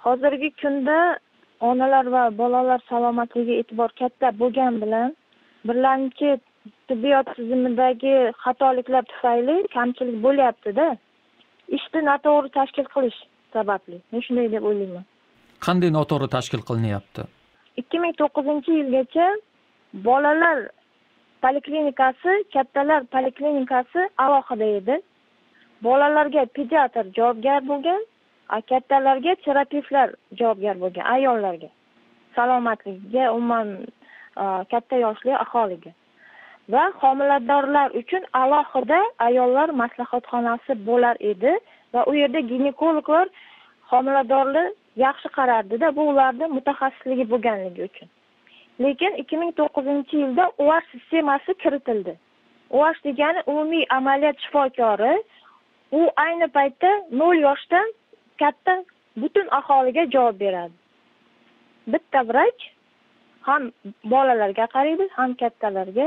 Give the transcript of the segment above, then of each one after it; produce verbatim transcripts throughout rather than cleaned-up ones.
Hozirgi kunda onalar va bolalar salomatligiga e'tibor katta bo'lgani bilan birlamchi tibbiyot tizimidagi xatoliklar tufayli kamchilik bo'lyapti-da. Ishni noto'g'ri tashkil qilish sababli. Men shunday deb o'ylayman. Qanday noto'g'ri tashkil qilinyapti? ikki ming to'qqizinchi yilgacha bolalar poliklinikasi, kattalar poliklinikasi alohida edi. Bolalarga pediatr javobgar bo'lgan, kattalarga terapevtlar javobgar bo'lgan, ayollarga, salomatligiga, umuman katta yoshli aholiga. Va homiladorlar uchun alohida ayollar maslahatxonasi bo'lar edi va u yerda ginekologlar homiladorlar yaxshi qarardi-da, bu ularning mutaxassisligi bo'lganligi uchun. Lekin ikki ming to'qqizinchi yilda O H sistemasi kiritildi. O H degani umumiy amaliyot shifokori, u ayni paytda nol yoshdan katta butun aholiga javob beradi. Bitta vrach ham bolalarga qaraydi, ham kattalarga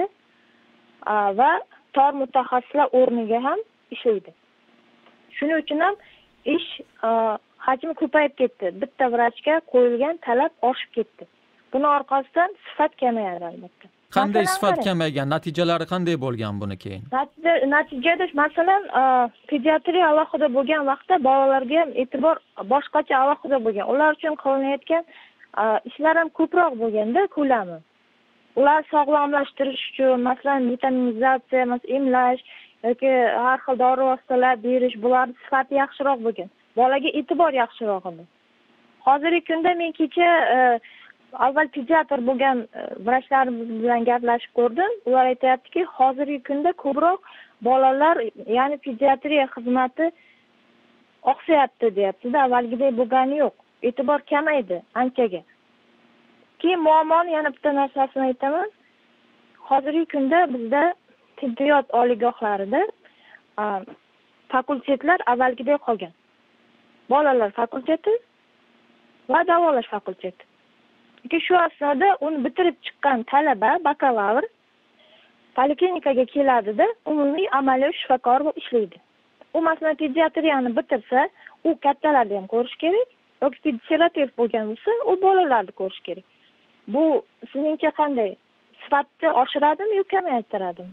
va tor mutaxassislar o'rniga ham ishlaydi. Shuning uchun ham ish hajmi ko'payib ketdi. Bitta vrachga qo'yilgan talab oshib ketdi. Buni orqasidan sifat kamayadi albatta. Qanday sifat kamaygan? Natijalari qanday bo'lgan buni keyin? Natija natijada masalan pediatriya alohida bo'lgan vaqtda bolalarga ham e'tibor boshqacha alohida bo'lgan. Ular uchun qilinayotgan ishlar ham ko'proq bo'lganda ko'lami. Ular sog'lomlashtirish uchun masalan vitaminizatsiya, masalan emlash yoki har xil dori vositalar berish, bular sifati yaxshiroq bo'lgan. Bolaga e'tibor yaxshiroq edi. Hozirgi kunda men kecha avval pediatr bo'lgan vrachlarimiz bilan gaplashib ko'rdim. Ular aytayaptiki, hozirgi kunda ko'proq bolalar, ya'ni pediatriya xizmati oqsayapti deyapti-da, avvalgidek bo'lgani yo'q. E'tibor kamaydi anchaga. Keyin muammoni yana bitta narsasini aytaman. Hozirgi kunda bizda tibbiyot oliygohlarida fakultetlar avvalgidek qolgan. Bolalar fakulteti va davolash fakulteti. Chunki shu asnoda uni bitirib chiqqan talaba, bakalavr poliklinikaga keladi-da, umumiy amaliy shifokor bo'lib ishlaydi. U masalan pediatriyani bitirsa, u kattalarni ham ko'rish kerak, yoki terapevt bo'lgan bo'lsa, u bolalarni ko'rish kerak. Bu sizningcha qanday? Sifatni oshiradimi yoki kamaytiradimi?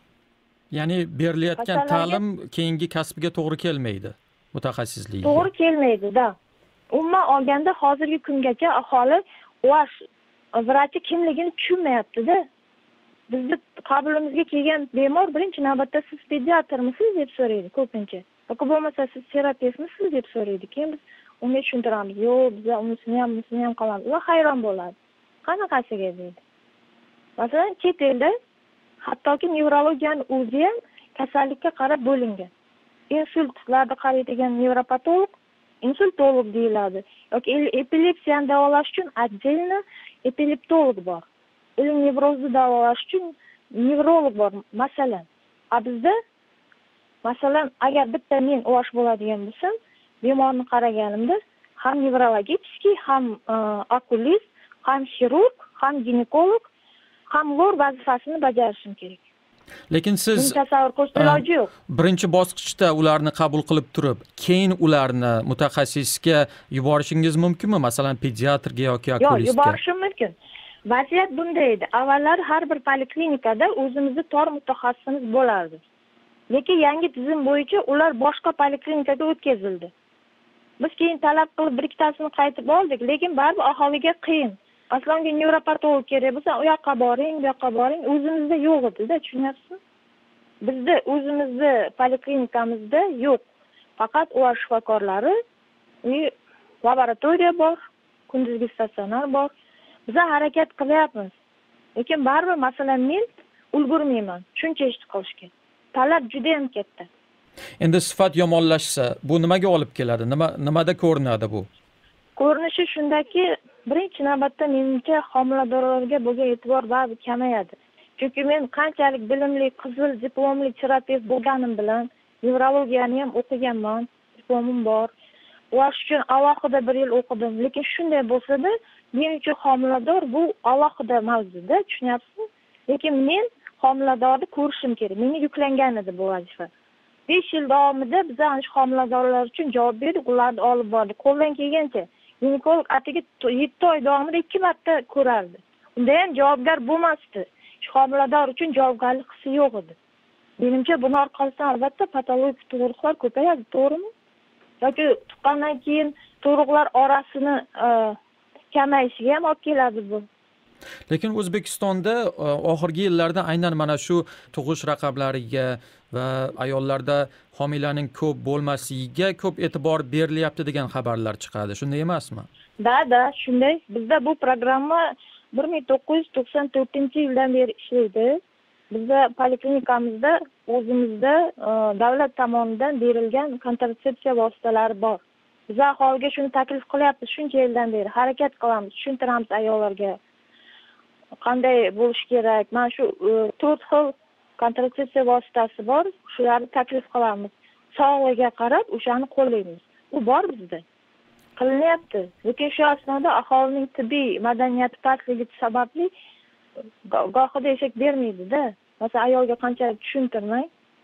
Ya'ni berilayotgan ta'lim keyingi kasbiga to'g'ri kelmaydi, mutaxassisligiga. To'g'ri kelmaydi-da. Umuman olganda hozirgi kungacha aholi O H vrachi kimligini tushunmayapti-da. Bizni qabulimizga kelgan bemor birinchi navbatda siz pediatrmisiz deb so'raydi ko'pincha. Yoki bo'lmasa siz terapevtmisiz deb so'raydi. Keyin biz unga tushuntiramiz. Yo'q, biz unisini ham, bunisini ham qilamiz. Ular hayron bo'ladi. Qanaqasiga deydi. Masalan, chet elda hattoki nevrologiyani o'zi ham kasallikka qarab bo'lingan. Insultlarni qaraydigan nevropatolog, insultolog deyiladi. Yoki epilepsiyani davolash uchun отдельно epileptolog bor. O'lim nevrozni davolash uchun nevrolog bor, masalan. A bizda masalan, agar bitta men O H bo'ladigan bo'lsam, bemorni qaraganimda ham nevrologический, ham okulist, ham xirurg, ham ginekolog, ham lor vazifasini bajarishim kerak. Lekin siz birinchi bosqichda ularni qabul qilib turib, keyin ularni mutaxassisga yuborishingiz mumkinmi? Masalan, pediatrga yoki okulistga? Yo'q, yuborishim mumkin. Vaziyat bunday edi. Avvallar har bir poliklinikada o'zimizning tor mutaxassisimiz bo'lardi. Lekin yangi tizim bo'yicha ular boshqa poliklinikaga o'tkazildi. Biz keyin talab qilib bir ikkitasini qaytib oldik, lekin baribir aholiga qiyin. Aslonga nevropatolog kerak bo'lsa, u yoqqa boring, bu yoqqa boring, o'zimizda yo'q edi-da, tushunyapsizmi? Bizda o'zimizda poliklinikamizda yo'q. Faqat O H shifokorlari, laboratoriya bor, kunduzgi statsionar bor. Biz harakat qilyapmiz. Lekin baribir masalan men ulgurmayman shuncha ish qilishga. Talab juda ham katta. Endi sifat yomonlashsa, bu nimaga olib keladi? Nima nimada ko'rinadi bu? Ko'rinishi shundaki, birinchi navbatda menimcha homiladorlarga bo'lgan e'tibor baribir kamayadi. Chunki men qanchalik bilimli, qizil diplomli terapevt bo'lganim bilan nevrologiyani ham o'qiganman, diplomim bor. Va shu uchun alohida bir yil o'qidim. Lekin shunday bo'lsa-da, men uchun homilador bu alohida mavzuda, tushunyapsizmi? Lekin men homiladorni ko'rishim kerak. Menga yuklangan edi bu vazifa. besh yil davomida biz ana shu homiladorlar uchun javob berdik, ularni olib bordik. Qo'ldan kelgancha ginekolog atigi yetti oy davomida ikki marta ko'rardi. Unda ham javobgar bo'lmasdi. Homilador uchun javobgarlik hissi yo'q edi. Menimcha buni orqasidan albatta patologik tug'ruqlar ko'payadi, to'g'rimi? Yoki tuqqandan keyin tug'ruqlar orasini kamayishiga ham olib keladi bu. Lekin O'zbekistonda oxirgi yillarda aynan mana shu tug'ish raqamlariga va ayollarda homilaning ko'p bo'lmasligiga ko'p e'tibor berilyapti degan xabarlar chiqadi. Shunday emasmi? Da-da, shunday. Bizda bu programma bir ming to'qqiz yuz to'qson to'rtinchi yildan beri ishlaydi. Bizda poliklinikamizda o'zimizda davlat tomonidan berilgan kontratsepsiya vositalari bor. Biz aholiga shuni taklif qilyapmiz shuncha yildan beri. Harakat qilamiz, tushuntiramiz ayollarga qanday bo'lish kerak. Mana shu to'rt xil kontratsepsiya vositasi bor. Shularni taklif qilamiz. Sog'ligiga qarab o'shani qo'llaymiz. U bor bizda. Qilinyapti. Lekin shu asnoda aholining tibbiy madaniyati pastligi sababli gohida eshak bermaydi-da. Masalan, ayolga qanchalik tushuntirmay.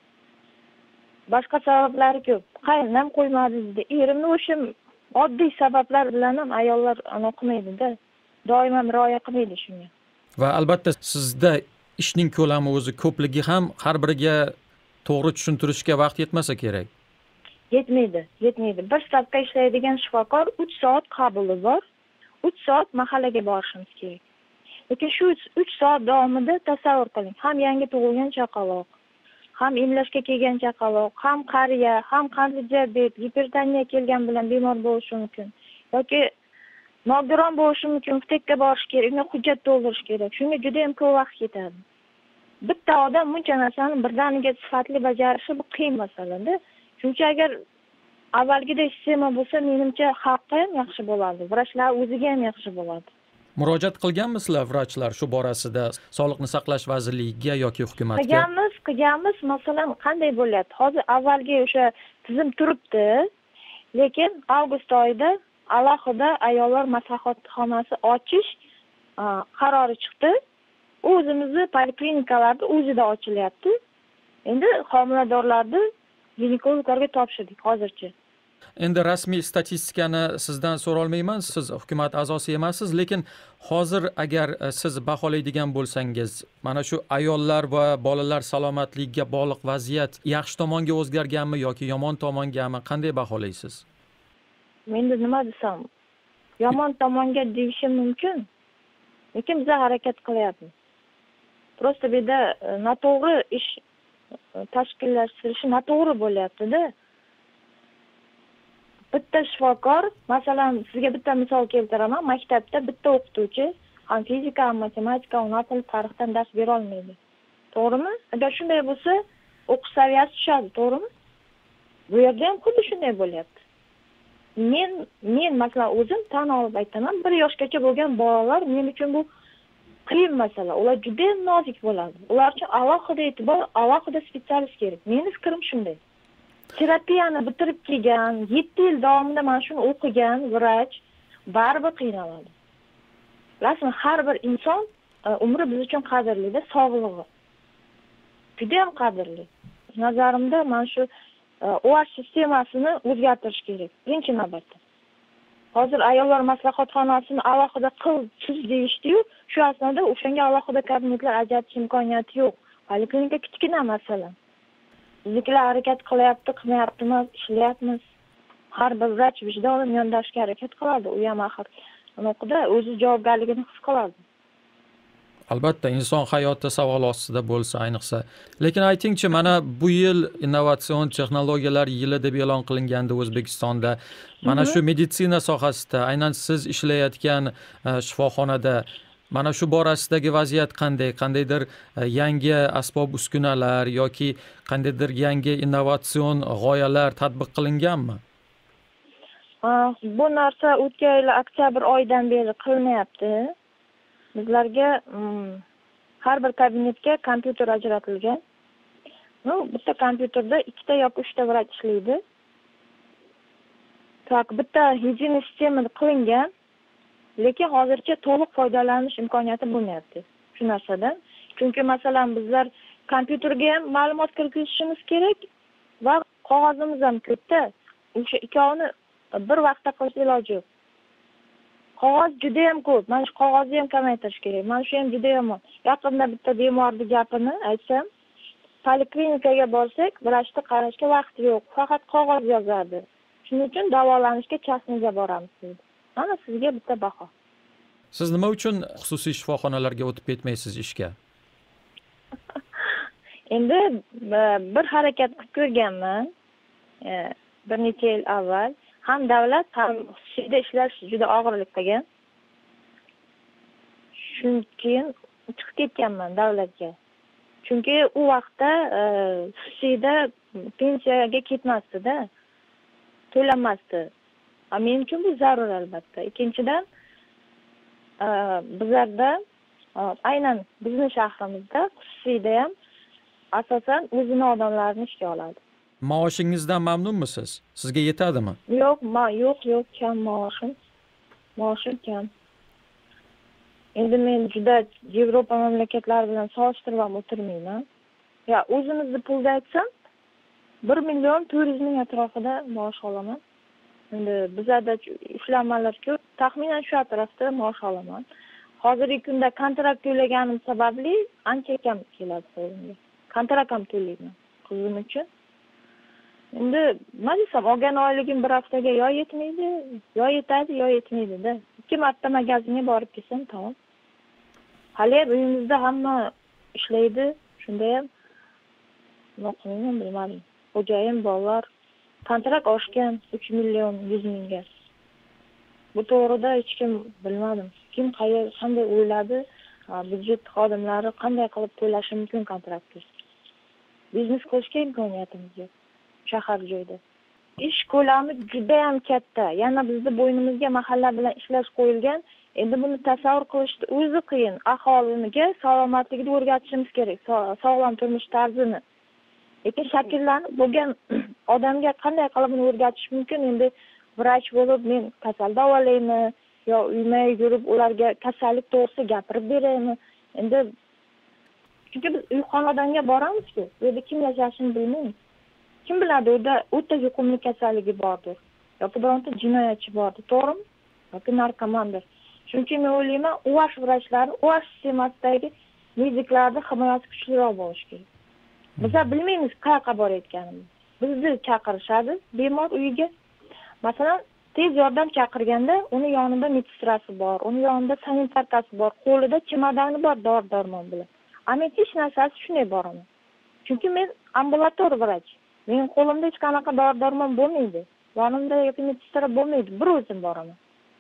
Boshqa sabablari ko'p. Qaynam qo'ymadi dedi. Erimni o'sha oddiy sabablar bilan ham ayollar ana qilmaydi-da. Doimo rioya qilmaydi shunga. Va albatta sizda ishning ko'lami o'zi ko'pligi ham har biriga to'g'ri tushuntirishga vaqt yetmasa kerak. Yetmaydi, yetmaydi. Bir stavka ishlaydigan shifokor uch soat qabuli bor. uch soat mahallaga borishimiz kerak. Lekin shu uch soat davomida tasavvur qiling, ham yangi tug'ilgan chaqaloq, ham emlashga kelgan chaqaloq, ham qariya, ham qandli diabet, gipertoniya kelgan bilan bemor bo'lishi mumkin. Yoki nogiron bo'lishi mumkin, aptekaga borish kerak, unga hujjat to'ldirish kerak. Shunga juda ham ko'p vaqt ketadi. Bitta odam buncha narsani birdaniga sifatli bajarishi bu qiyin masala-da. Chunki agar avvalgidek sistema bo'lsa, menimcha xalqqa ham yaxshi bo'ladi, vrachlar o'ziga ham yaxshi bo'ladi. Murojaat qilganmisizlar vrachlar shu borasida Sog'liqni saqlash vazirligiga yoki hukumatga? Qilganmiz, qilganmiz. Masalan, qanday bo'lyapti? Hozir avvalgi o'sha tizim turibdi, lekin avgust oyida alohida ayollar maslahatxonasi ochish qarori chiqdi. O'zimizni poliklinikalarda o'zida ochilyapti. Endi homiladorlarni ginekologlarga topshirdik hozircha. Endi rasmiy statistikani sizdan so'rolmayman, siz hukumat a'zosi emassiz, lekin hozir agar siz baholaydigan bo'lsangiz, mana shu ayollar va bolalar salomatligiga bog'liq vaziyat yaxshi tomonga o'zgarganmi yoki yomon tomongami, qanday baholaysiz? Endi nima desam, yomon tomonga deyishim mumkin, lekin biz harakat qilyapmiz. Prosta bu yerda noto'g'ri ish tashkillashtirishi noto'g'ri bo'lyapti-da. Bitta shifokor, masalan, sizga bitta misol keltiraman, maktabda bitta o'qituvchi ham fizika, ham matematika, ona tili, tarixdan dars bera olmaydi. To'g'rimi? Agar shunday bo'lsa, o'qish saviyasi tushadi, to'g'rimi? Bu yerda ham xuddi shunday bo'lyapti. Men men masalan o'zim tan olib aytaman, bir yoshgacha bo'lgan bolalar men uchun bu qiyin masala. Ular juda ham nozik bo'ladi. Ular uchun alohida e'tibor, alohida specialist kerak. Mening fikrim shunday. Terapiyani bitirib kelgan, yetti yil davomida mana shuni o'qigan vrach baribir qiynaladi. Rasman har bir inson umri biz uchun qadrli-da, sog'lig'i. Juda ham qadrli. Nazarimda mana shu O H sistemasini o'zgartirish kerak. Birinchi navbatda. Hozir ayollar maslahatxonasini alohida qil, siz deyishdi-yu, shu asnoda o'shanga alohida kabinetlar ajratish imkoniyati yo'q. Poliklinika kichkina masalan. Bizlar harakat qilyapti, qilmayaptimi, ishlayapmiz. Har bir vrach vijdonan yondashga harakat qiladi. U ham axir unuqda o'zi javobgarligini his qiladi. Albatta, inson hayoti savol ostida bo'lsa ayniqsa. Lekin aytingchi, mana bu yil innovatsion texnologiyalar yili deb e'lon qilingandi O'zbekistonda. Mana shu meditsina sohasida, aynan siz ishlayotgan shifoxonada mana shu borasidagi vaziyat qanday? Qandaydir yangi asbob uskunalar yoki qandaydir yangi innovatsion g'oyalar tatbiq qilinganmi? Bu narsa o'tgan yil oktyabr oyidan beri qilinyapti. Bizlarga har bir kabinetga kompyuter ajratilgan. No, bitta kompyuterda ikkita yoki uchta vrach ishlaydi. Tak, bitta higiyena sistemasi qilingan. Lekin hozircha to'liq foydalanish imkoniyati bo'lmayapti shu narsadan. Chunki masalan bizlar kompyuterga ham ma'lumot kiritishimiz kerak va qog'ozimiz ham ko'pda. O'sha ikkovini bir vaqtda qilish iloji yo'q. Qog'oz juda ham ko'p. Mana shu qog'ozni ham kamaytirish kerak. Mana shu ham juda yomon. Yaqinda bitta bemorning gapini aytsam, poliklinikaga borsak, vrachni qarashga vaqt yo'q. Faqat qog'oz yozadi. Shuning uchun davolanishga chastniga boramiz dedi. Mana sizga bitta baho. Siz nima uchun xususiy shifoxonalarga o'tib ketmaysiz ishga? Endi bir harakat qilib ko'rganman. Bir necha yil avval ham davlat, ham xususiyda ishlash juda og'irlik qilgan. Shundan keyin chiqib ketganman davlatga. Chunki u vaqtda xususiyda pensiyaga ketmasdi-da, to'lanmasdi. Men uchun bu zarur albatta. Ikkinchidan, bizlarda aynan bizning shahrimizda xususiyda ham asosan o'zini odamlarini ishga oladi. Maoshingizdan mamnunmisiz? Sizga yetadimi? Yo'q, yo'q, yo'q, kam maoshim. Maoshim kam. Endi men juda Yevropa mamlakatlari bilan solishtirib ham o'tirmayman. Ya, o'zimizni pulda aytsam, bir million to'rt yuz ming atrofida maosh olaman. Endi bizlarda ishlanmalar ko'p, taxminan shu atrofda maosh olaman. Hozirgi kunda kontrakt to'laganim sababli ancha kam keladi qo'limga. Kontrakt ham to'layman qizim uchun. Endi nima desam, olgan oyligim bir haftaga yo yetmaydi, yo yetadi, yo yetmaydi-da. Ikki marta magazinga borib kelsam tamom. Hali uyimizda hamma ishlaydi, shunda ham nima qilaman bilmadim. Xo'jayin bolalar kontrakt oshgan uch million yuz mingga. Bu to'g'rida hech kim bilmadim. Kim qayer qanday o'yladi, budjet xodimlari qanday qilib to'lashi mumkin kontraktni. Biznes qilishga imkoniyatimiz yo'q shahar joyda. Ish ko'lami juda ham katta. Yana bizning bo'ynimizga mahalla bilan ishlash qo'yilgan. Endi buni tasavvur qilishni o'zi qiyin. Aholiniga salomatligini o'rgatishimiz kerak, sog'lom turmush tarzini. Lekin shakllanib bo'lgan odamga qanday qilib buni o'rgatish mumkin? Endi vrach bo'lib men kasal davolaymi yo uyma yurib ularga kasallik to'g'risida gapirib beraymi? Endi chunki biz uy xonadonga boramiz-ku, u yerda kim yashashini bilmaymiz. Kim biladi, u yerda o'ta yuqumli kasalligi bordir yoki bironta jinoyatchi bordir, to'g'rimi? Yoki narkomandir. Chunki men o'ylayman, uvash vrachlari, uvash sistemasidagi mediklarning himoyasi kuchliroq bo'lishi kerak. Bizlar bilmaymiz qayerga borayotganimizni. Bizni chaqirishadi bemor uyiga. Masalan, tez yordam chaqirganda uni yonida medsestrasi bor, uni yonida sanitarkasi bor, qo'lida chemadoni bor dori-darmon bilan. Ammo hech narsasi shunday boraman. Chunki men ambulator vrach. Mening qo'limda hech qanaqa dori-darmon bo'lmaydi. Yonimda yoki medsestra bo'lmaydi, bir o'zim boraman.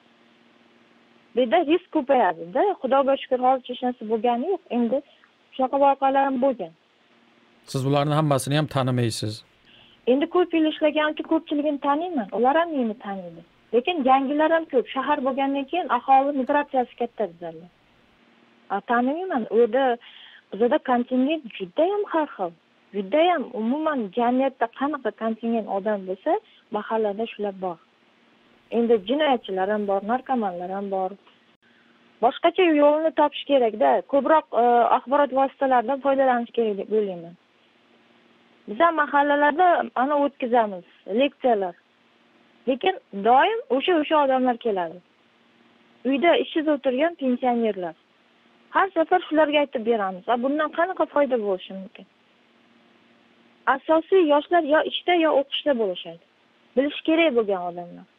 Beda risk ko'payadi-da. Xudoga shukr, hozir hech narsa bo'lgani yo'q. Endi shunaqa voqealarim bo'lgan. Siz ularning hammasini ham tanimaysiz. Endi ko'p yil ishlagan uchun ko'pchiligini taniyman. Ular ham meni taniydi. Lekin yangilar ham ko'p. Shahar bo'lgandan keyin aholi migratsiyasi katta bizlarda. A tanimayman. U yerda bizda kontingent juda ham har xil. Juda ham umuman jamiyatda qanaqa kontingent odam bo'lsa, mahallada shular bor. Endi jinoyatchilar ham bor, narkomanlar ham bor. Boshqacha yo'lni topish kerak-da. Ko'proq axborot vositalaridan foydalanish kerak deb o'ylayman. Bizlar mahallalarda ana o'tkazamiz leksiyalar. Lekin doim o'sha o'sha odamlar keladi. Uyda ishsiz o'tirgan pensionerlar. Har safar shularga aytib beramiz. Bundan qanaqa foyda bo'lishi mumkin? Asosiy yoshlar yo ishda yo o'qishda bo'lishadi. Bilish kerak bo'lgan odamlar.